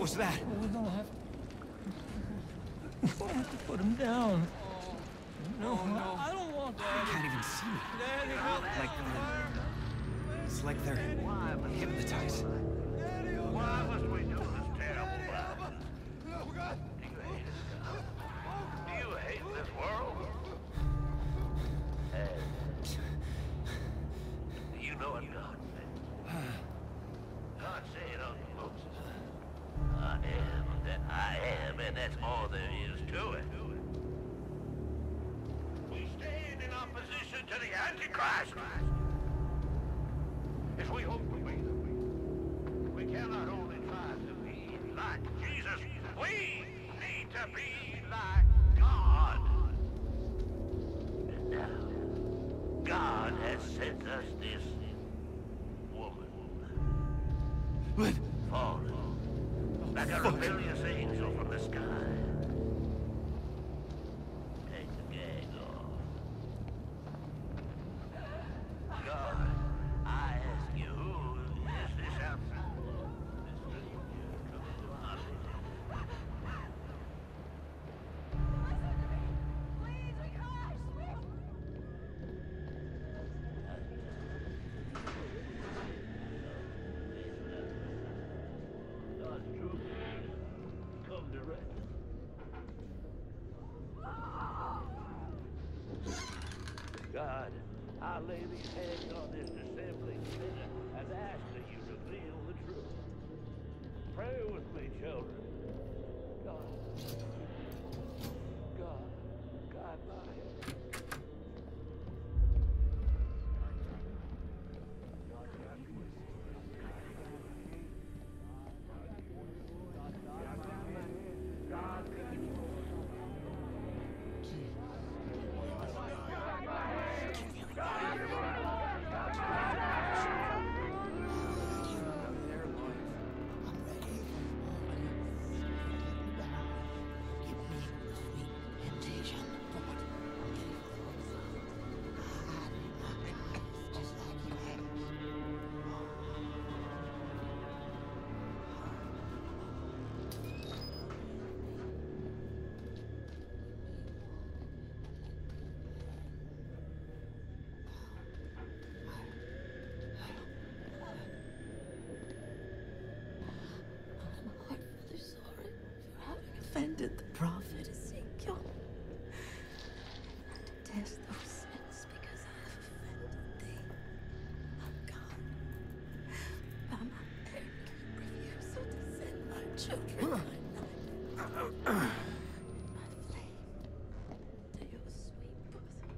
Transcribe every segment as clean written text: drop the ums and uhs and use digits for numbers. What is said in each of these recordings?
was that? We don't have to put him down. No, I don't want They that. can't even see me. Daddy, help. It's like they're hypnotized. Why must we do this terrible life? Do you hate this world? You know what God meant. God said unto Moses, I am that I am, and that's all there is to it. We stand in opposition to the Antichrist. If we hope to be the we cannot only try to be like Jesus, we need to be like God. And now, God has sent us this woman. Lynn! Fallen, like a rebellious angel from the sky. Take the gag off. God, I ask you, who is this outside? This stranger coming to our city? Please, we can't. God's truth come direct. God, I lay these hands on this dissembling sinner and ask that you reveal the truth. Pray with me, children. God, guide my hand. Offended the prophet Ezekiel. I detest those sins because I have offended thee. Oh God, by my arrogant refusal to send my children by night, my flame to your sweet bosom.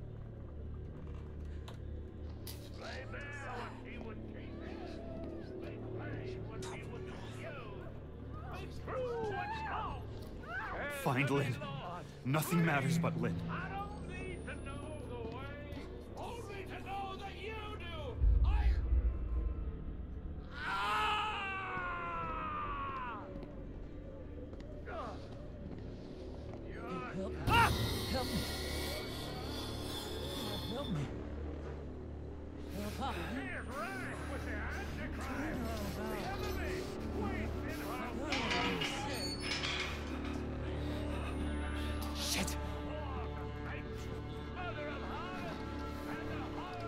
Lay bare what he would keep. Make plain what he would refuse. Make true what's false. Find Lynn. Nothing matters but Lynn. I don't need to know the way, only to know that you do. Help me. Help me. Help Papa. He is right with the Antichrist. The enemy waits in her womb. Shit! Mother of horror and the horror.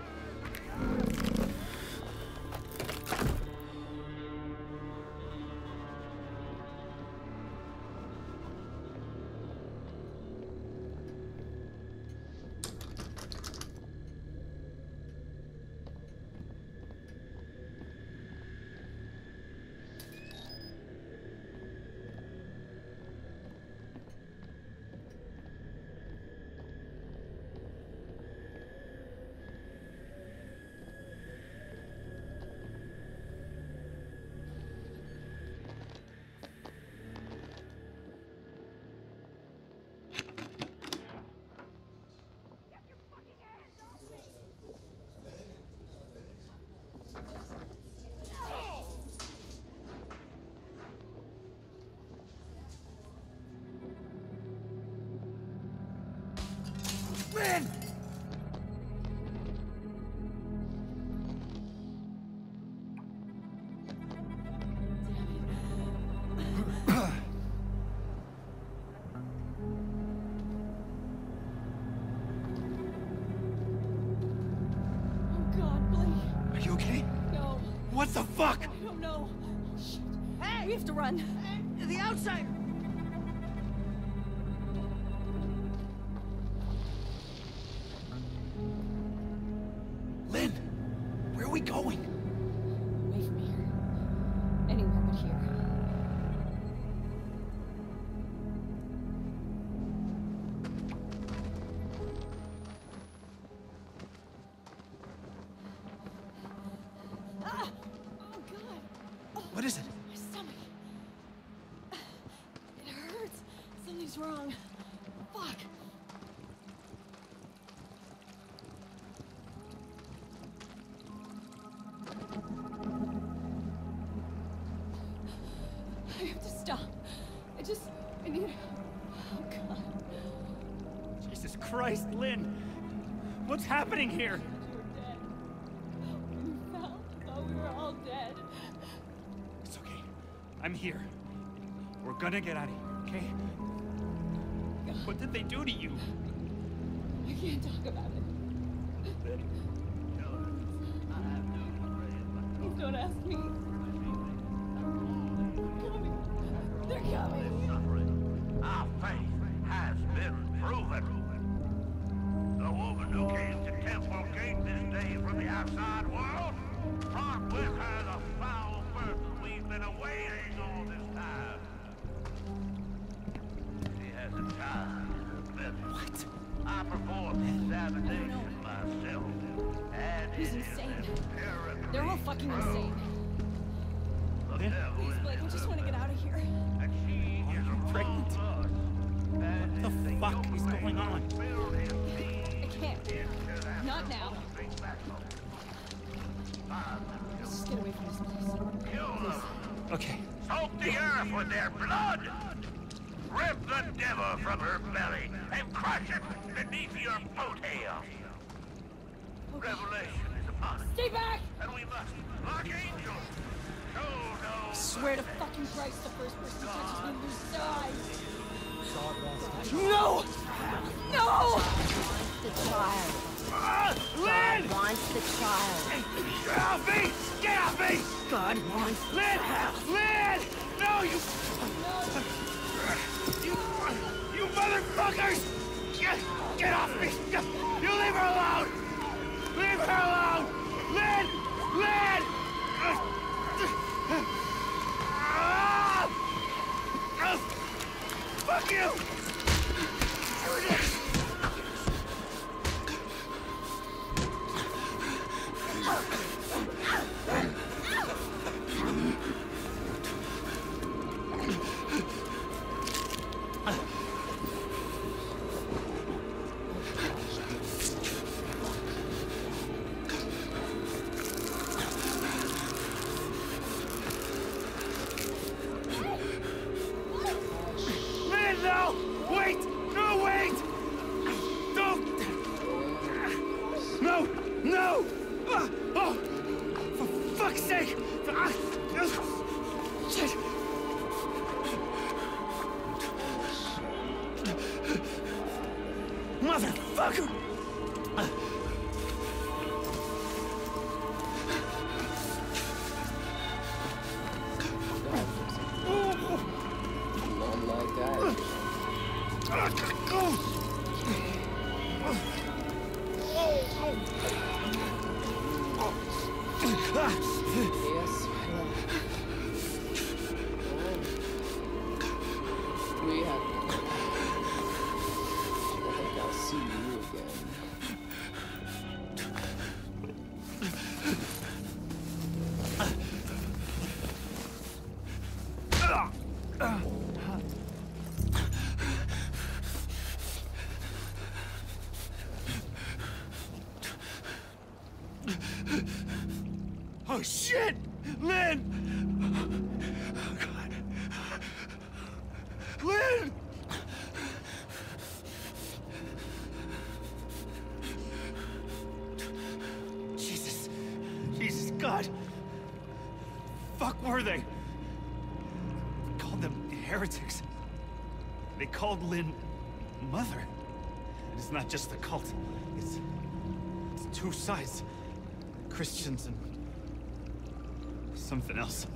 Lynn! the fuck? I don't know. Shit. Hey! We have to run. Hey, the outside! Lynn, where are we going? Away from here. Anywhere but here. Ah! Oh, God. What is it? My stomach. It hurts. Something's wrong. Fuck. I have to stop. I need... Oh, God. Jesus Christ, Lynn! What's happening here? We're dead. We fell. Oh, we were all dead. It's okay. I'm here. We're gonna get out of here, okay? What did they do to you? I can't talk about it. Please don't ask me. They're coming. Our faith has been proven. The woman who came to Temple Gate this day from the outside world brought with her the foul person we've been awaiting all this time. She has a child in her belly. What? I performed the examination myself, and He's it is insane. empirically They're all fucking true. insane. The Lynn? devil Please, is Blake, I in just her want to get out of here. and she Are is you pregnant? among us. And What the if fuck young is man going on? will indeed I can't. into that Not now. big battle, Let's just get away from this place. kill them, Okay. soak the earth with their blood, rip the devil from her belly, and crush it beneath your boat hail. Revelation is upon us, Stay back! and we must, like angels, show no Swear to fucking Christ, the first person who touches me loses their eyes. No! No! The child. Lynn! Wants the child. Get off me! Get off me! God wants Lynn! Lynn! No, you... You motherfuckers! Get off me! You leave her alone! Leave her alone! Lynn! Lynn! Fuck you! Lynn, no! Wait! No, wait! Don't! No! No! Oh! For fuck's sake! Shit! Motherfucker! None like that. I gotta go! Yes. We have. I think I'll see you again. Oh shit! Lynn! Oh god. Lynn! Jesus. Jesus God. Fuck were they? We called them heretics. They called Lynn mother. It's not just the cult. It's two sides. Christians and something else.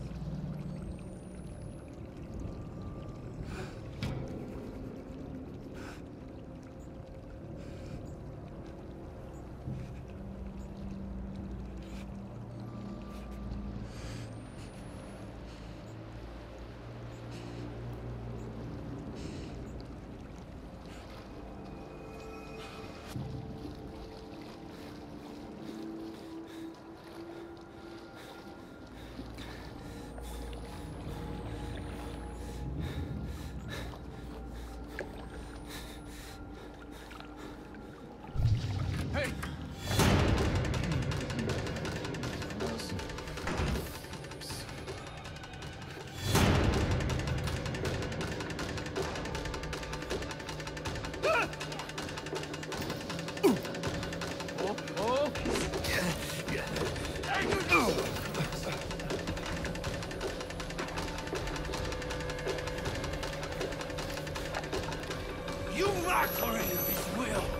You mockery of his will!